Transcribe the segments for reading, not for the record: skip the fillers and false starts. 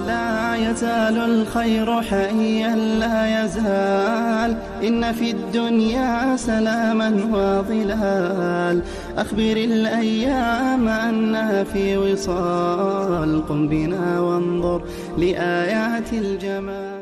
لا يزال الخير حيا لا يزال، إن في الدنيا سلاما وظلال. أخبر الأيام أنها في وصال، قم بنا وانظر لآيات الجمال.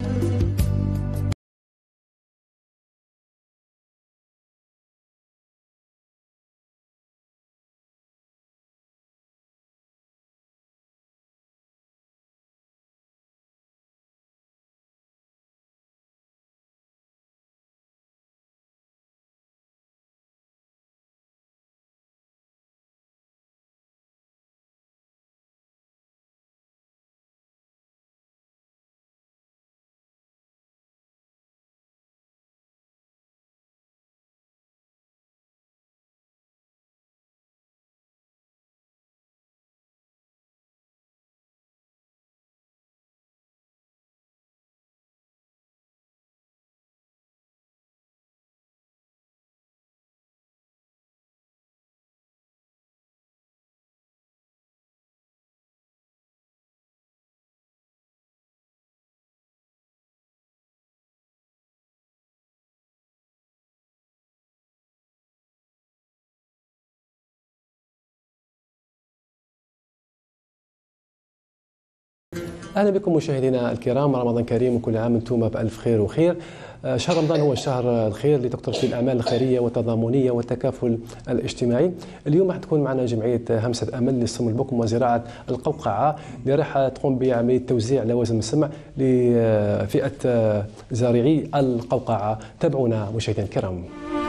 أهلا بكم مشاهدينا الكرام، رمضان كريم وكل عام وانتم بألف خير وخير. شهر رمضان هو شهر الخير اللي تقترح فيه الأعمال الخيرية والتضامنية والتكافل الاجتماعي. اليوم راح تكون معنا جمعية همسة أمل للصم البكم وزراعة القوقعة اللي راح تقوم بعملية توزيع لوازم السمع لفئة زارعي القوقعة. تابعونا مشاهدينا الكرام.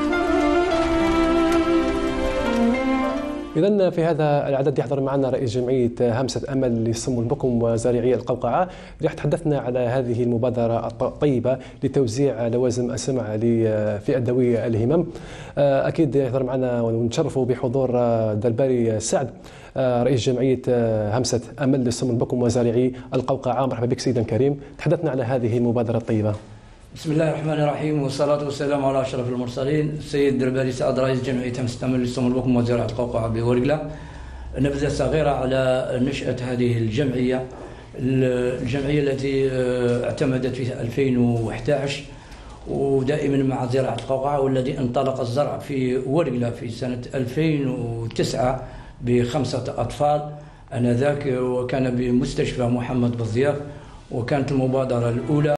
إذن في هذا العدد يحضر معنا رئيس جمعية همسة أمل للصم البكم وزارعي القوقعة، راح تحدثنا على هذه المبادرة الطيبة لتوزيع لوازم السمع لفئة ذوي الهمم. أكيد يحضر معنا ونتشرفوا بحضور دلباري سعد رئيس جمعية همسة أمل للصم البكم وزارعي القوقعة. مرحبا بك سيدنا الكريم، تحدثنا على هذه المبادرة الطيبة. بسم الله الرحمن الرحيم، والصلاة والسلام على أشرف المرسلين. السيد دلباري سعد رئيس جمعية همسة أمل للصم البكم وزراعة القوقعة بورقلة. نبذة صغيرة على نشأة هذه الجمعية التي اعتمدت في 2011 ودائما مع زراعة القوقعة، والذي انطلق الزرع في ورقلة في سنة 2009 ب5 أطفال آنذاك، وكان بمستشفى محمد بالضياف، وكانت المبادرة الأولى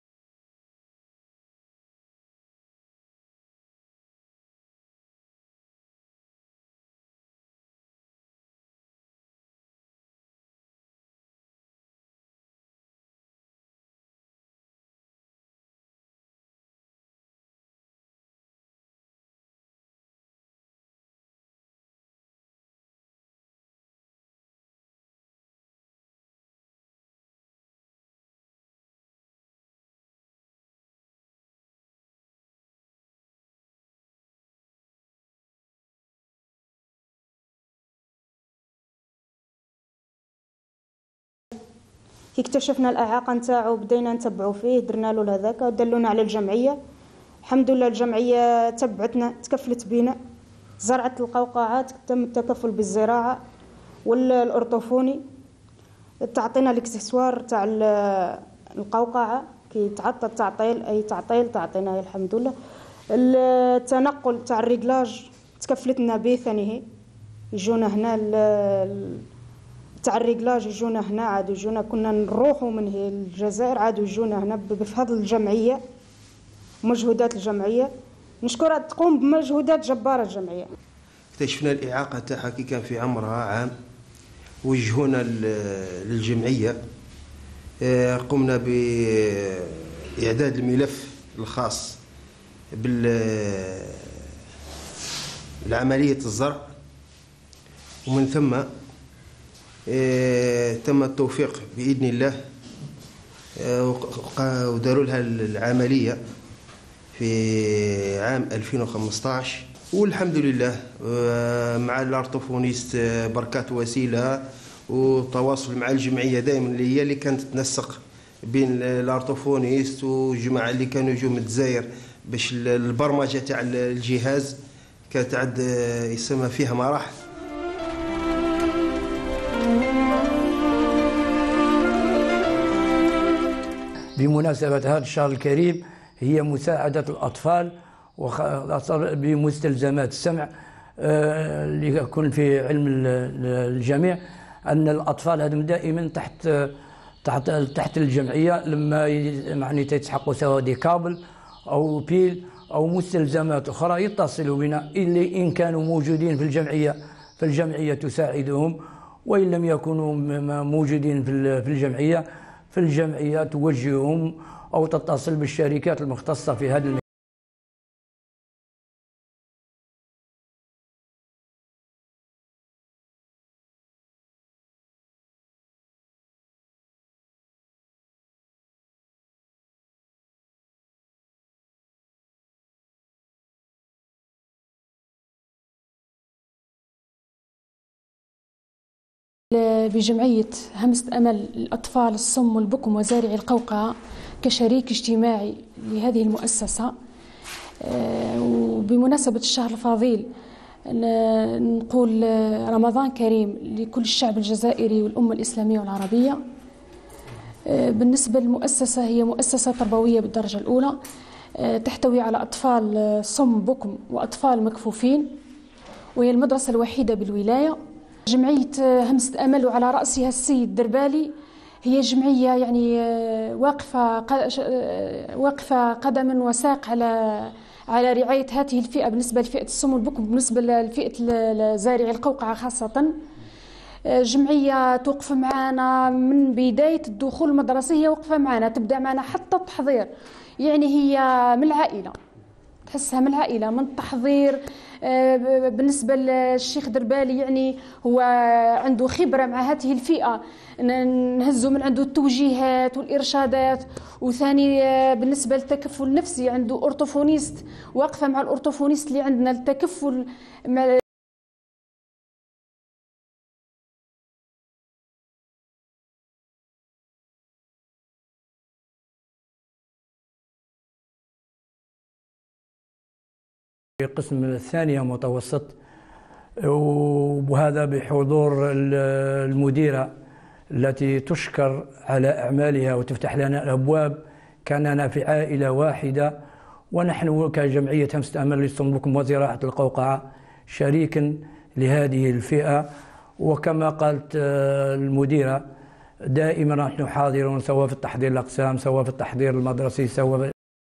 كي اكتشفنا الإعاقة نتاعو بدينا نتبعوا فيه، درنا له هذاك ودلونا على الجمعية. الحمد لله الجمعية تبعتنا، تكفلت بينا، زرعت القوقعات، تم التكفل بالزراعة والأرطوفوني، تعطينا الاكسسوار تاع القوقعة كي تعطل تعطيل أي تعطيل تعطينا الحمد لله. التنقل تاع الريجلاج تكفلتنا به ثاني، يجونا هنا تاع الريجلاج يجونا هنا، عاد يجونا كنا نروحوا من الجزائر عاد يجونا هنا بفضل الجمعية ومجهودات الجمعية. نشكرها، تقوم بمجهودات جبارة الجمعية. اكتشفنا الإعاقة تاعها كي كان في عمرها عام، وجهونا للجمعية، قمنا بإعداد الملف الخاص بالعملية الزرع، ومن ثم تم التوفيق بإذن الله، وداروا لها العملية في عام 2015، والحمد لله مع الارتوفونيست بركات وسيلة وتواصل مع الجمعية دائما، اللي هي اللي كانت تنسق بين الارتوفونيست والجماعة اللي كانوا يجوا من الجزائر باش البرمجة تاع الجهاز كانت عاد يسمى فيها مراحل. بمناسبة هذا الشهر الكريم هي مساعدة الأطفال بمستلزمات السمع. ليكون في علم الجميع أن الأطفال هذم دائما تحت الجمعية لما يعني تتحققوا سواء دي كابل أو بيل أو مستلزمات أخرى يتصلوا بنا اللي إن كانوا موجودين في الجمعية فالجمعية تساعدهم، وإن لم يكونوا موجودين في الجمعية فالجمعية توجههم أو تتصل بالشركات المختصة في هذا المجال. بجمعية همسة أمل للأطفال الصم والبكم وزارعي القوقعة كشريك اجتماعي لهذه المؤسسة، وبمناسبة الشهر الفضيل نقول رمضان كريم لكل الشعب الجزائري والأمة الإسلامية والعربية. بالنسبة للمؤسسة هي مؤسسة تربوية بالدرجة الأولى، تحتوي على أطفال صم بكم وأطفال مكفوفين، وهي المدرسة الوحيدة بالولاية. جمعية همسة أمل وعلى رأسها السيد دربالي هي جمعية يعني واقفة قدما وساق على رعاية هذه الفئة بالنسبة لفئة الصم والبكم، بالنسبة لفئة زارعي القوقعة خاصة. جمعية توقف معنا من بداية الدخول المدرسي، هي واقفة معنا تبدأ معنا حتى التحضير، يعني هي من العائلة، تحسها من العائلة، من التحضير. بالنسبة للشيخ دربالي يعني هو عنده خبرة مع هذه الفئة، نهزوا من عنده التوجيهات والإرشادات. وثاني بالنسبة للتكفل النفسي عنده أورتوفونيست، واقفة مع الأورتوفونيست اللي عندنا التكفل مع في قسم الثانية متوسط، وهذا بحضور المديرة التي تشكر على أعمالها وتفتح لنا الأبواب، كأننا في عائلة واحدة. ونحن كجمعية همسة أمل للصم والبكم وزراعة القوقعة شريك لهذه الفئة. وكما قالت المديرة دائما نحن حاضرون سواء في التحضير الأقسام سواء في التحضير المدرسي سواء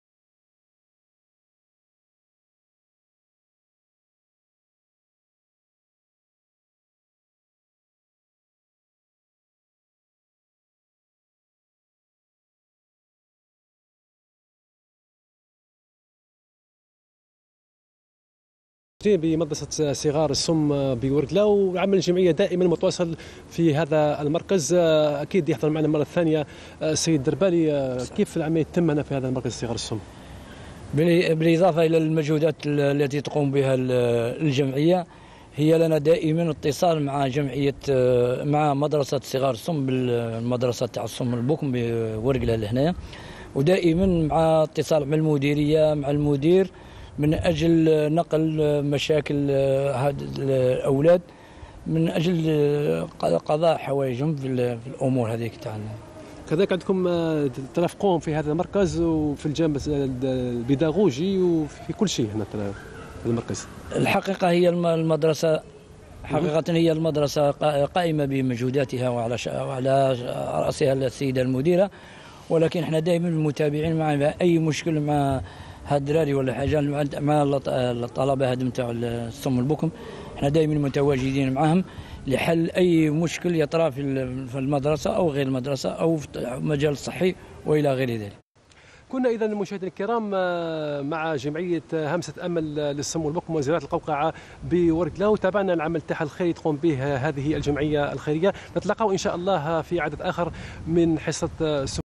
بمدرسة صغار الصم بورقلة، وعمل الجمعية دائما متواصل في هذا المركز. أكيد يحضر معنا مرة ثانية السيد دربالي، كيف العملية تتم هنا في هذا المركز صغار الصم؟ بالإضافة إلى المجهودات التي تقوم بها الجمعية، هي لنا دائما اتصال مع جمعية مع مدرسة صغار الصم بالمدرسة تاع الصم والبكم بورقلة لهنا، ودائما مع اتصال مع المديرية مع المدير من أجل نقل مشاكل هاد الأولاد، من أجل قضاء حوائجهم في الأمور هذيك تاعنا. كذلك عندكم ترافقون في هذا المركز وفي الجانب البيداغوجي وفي كل شيء هنا في المركز. الحقيقة هي المدرسة هي المدرسة قائمة بمجهوداتها وعلى رأسها السيدة المديرة، ولكن احنا دائما متابعين مع أي مشكل مع هاد الدراري ولا حاجه مع الطلبه هذم تاع الصم والبكم، احنا دائما متواجدين معهم لحل اي مشكل يطرا في المدرسه او غير المدرسه او في المجال الصحي والى غير ذلك. كنا اذا المشاهدين الكرام مع جمعيه همسه امل للصم والبكم وزراعه القوقعه بورقلة، وتابعنا العمل تاعها الخيري تقوم به هذه الجمعيه الخيريه. نتلاقاو ان شاء الله في عدد اخر من حصه